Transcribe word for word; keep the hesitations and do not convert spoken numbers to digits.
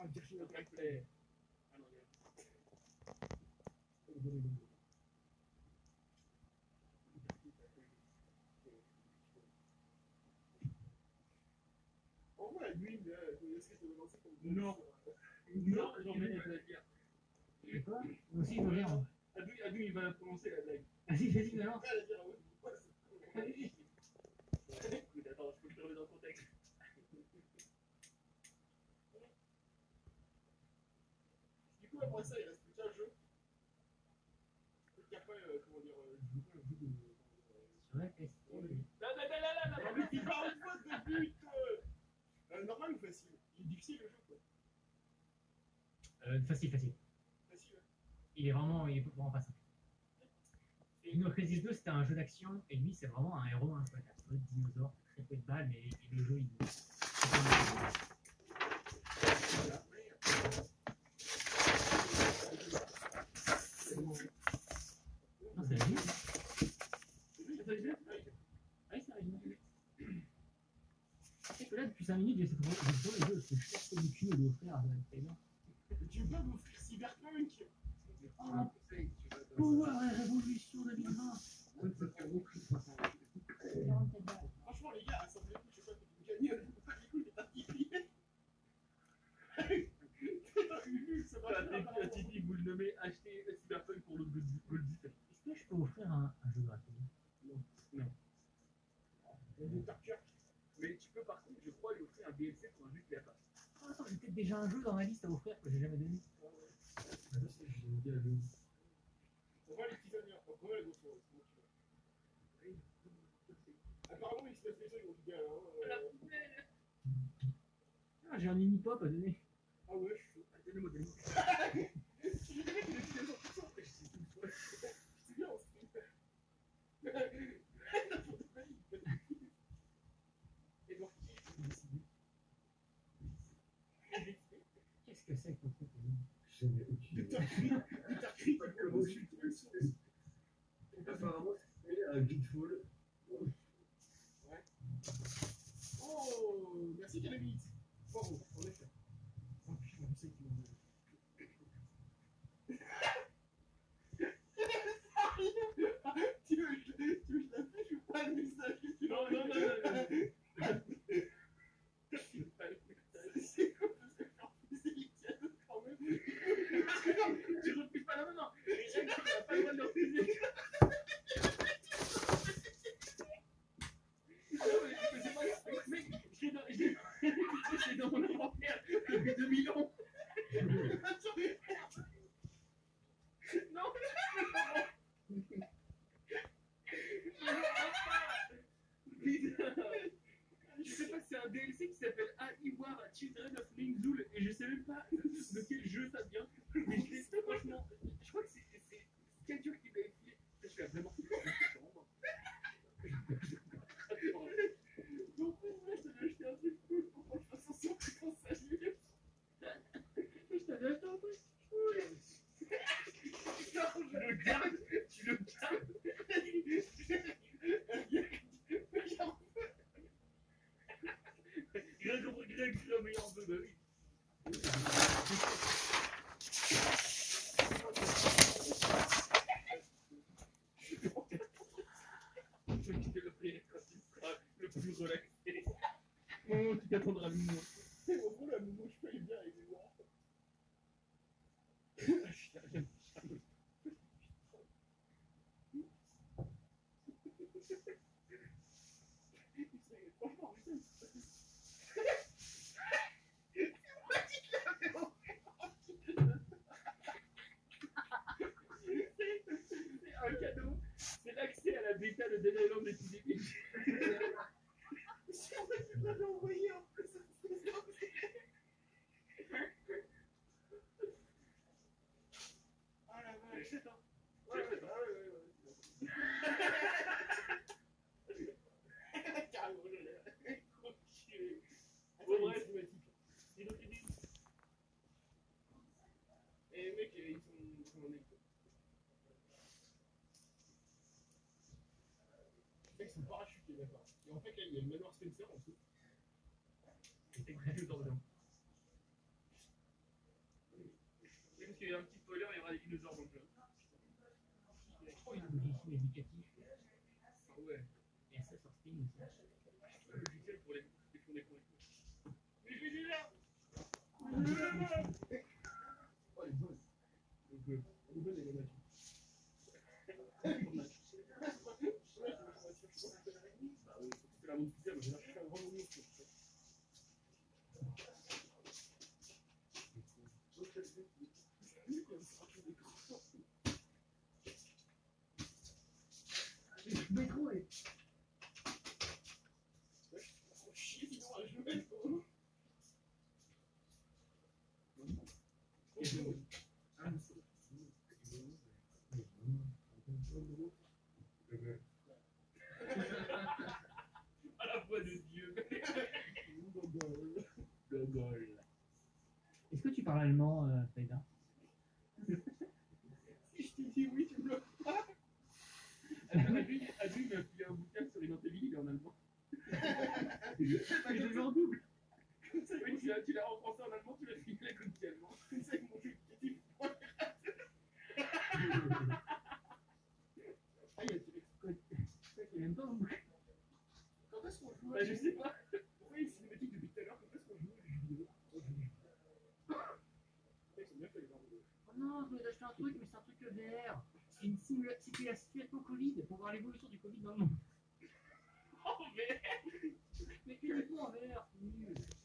un Virgin Black Play. Ah non, regarde. En vrai, lui, est-ce que tu veux lancer comme non. Non, j'en mets la bière. Et quoi? Moi aussi, je veux bien. Adou, Adou, il va prononcer la blague. Vas-y, vas-y, balance. Allez. Écoute, attends, je peux te le remettre dans le contexte. Du coup, après ça, il reste plus qu'un jeu. Et après, euh, comment dire, euh, je joue un jeu de. Sur la P S P. Là, là, là, là, là, là, mais il parle pas de but. Euh, normal ou facile? Il est difficile le jeu, quoi. Euh, facile, facile. Facile, ouais. Il est vraiment, il est vraiment pas simple. Dino Crisis deux, c'était un jeu d'action, et lui, c'est vraiment un héros, hein, quoi. Il a peu de dinosaures, très peu de balles, mais et le jeu, il. Non, c'est la vie. Ah oui, c'est original. C'est que là, depuis cinq minutes, j'essaie de trouver le jeu, parce que je cherche du cul et de l'offrir à Taylor. Tu veux pas m'offrir Cyberpunk? Oh, Power et Révolution deux mille vingt. Franchement, les gars, ça me fait je sais pas, c'est une cagnotte. Pas du coup, t'es un Tipeee. T'es un Ulu, ça va pas. Tipeee, vous le nommez acheter Cyberpunk pour le Goldie. Est-ce que je peux offrir un, un jeu gratuit? Non. Non. Il y a des tortures. Mais tu peux par contre, je crois, lui offrir un D L C pour un jeu qu'il a pas. Oh, attends, j'ai peut-être déjà un jeu dans ma liste à offrir que j'ai jamais donné. On va les petits amis, on va les gros soirs, c'est bon, tu vois. Apparemment, il se laisse les gens, ils vont dire, hein. La poubelle. Ah, j'ai un mini pop à donner. Ah ouais, je suis chaud. Donnez-moi, donnez-moi. Je dirais qu'il est cent pour cent. C'est bien, on se fait. Et donc, qu'est-ce que c'est que ton truc? je n'ai aucune idée. T'as crié comme le mot, je suis tout le source. Apparemment, c'est un Gitfall. Ouais. Oh, merci Calamite. Bravo, en effet. Oh putain, je sais qu'ils m'ont. Tu veux que je l'affiche ou pas le message? Non, non, non, non. C'est quoi ce faire physique quand même? Tu refuses pas la main, non. Les règles, tu n'as pas le droit de leur refuser. Mec, je l'ai dans mon inventaire depuis deux mille ans. Non. Je sais pas si c'est un D L C qui s'appelle Aiwar Children of Mingzul et je sais même pas de quel jeu ça vient. Mais je l'ai franchement. Je crois que c'est Scadur qui m'a filé. Je suis vraiment fou. Donc, moi, je t'avais acheté un truc cool pour qu'on le fasse ensemble quand ça lui. Je t'avais acheté un truc cool. Non, je le garde. Tu le gardes. Greg, Greg, c'est le meilleur de ma vie. Je vais quitter le prix quand il sera le plus relaxé. Oh, tu t'attendras à Momo. C'est au fond, la Momo, je paye bien avec les noirs. Franchement, c'est un cadeau. C'est l'accès à la bêta de Dead Island épidémique. Si on va tu l'avais envoyé en plus. Ah la vache, attends. Ouais, ouais, ouais, ouais. Carrément, je l'ai. Bon, bref, c'est notre idée. Et les mecs, ils sont, ils sont en équipe. Les mecs sont parachutés là-bas. Et en fait, là, il y a le manoir Spencer en dessous. C'est prévu dans le nom. qu'il y a un petit spoiler, il y aura des dinosaures dans le jeu. Oh, il y a un logiciel éducatif. Ah ouais. Et ça sur Steam aussi. Un logiciel pour les les fonds des coins. Mais je l'ai là. Oh les boss. Le bœuf. Le bœuf et la nature. Bah oui, c'est la montre pizza, mais j'ai lâché un grand moment. Métro est. Trop chier sinon à jouer. À la voix de Dieu. Est-ce que tu parles allemand, euh, Faïda? Si je te dis oui, tu me le pas. Adu m'a filé un bouquin sur une intelligence en allemand. Et je joue en double. Oui, tu l'as, tu l'as en français, en allemand, tu l'as filé la copie allemand. C'est ça que mon objectif. Ah, il y a tu n'aimes pas mon bouquin. Quand est-ce qu'on joue? Bah, je sais pas. Pourquoi il y a une cinématique depuis tout à l'heure? Quand est-ce qu'on joue aux jeux vidéo? Ils sont bien fait les gens. Oh non, je voulais acheter un truc, mais c'est un truc V R. C'est une simula- c'est la situation Covid pour voir l'évolution du Covid dans le monde. Oh, mais. Mais uniquement en V R, c'est nul.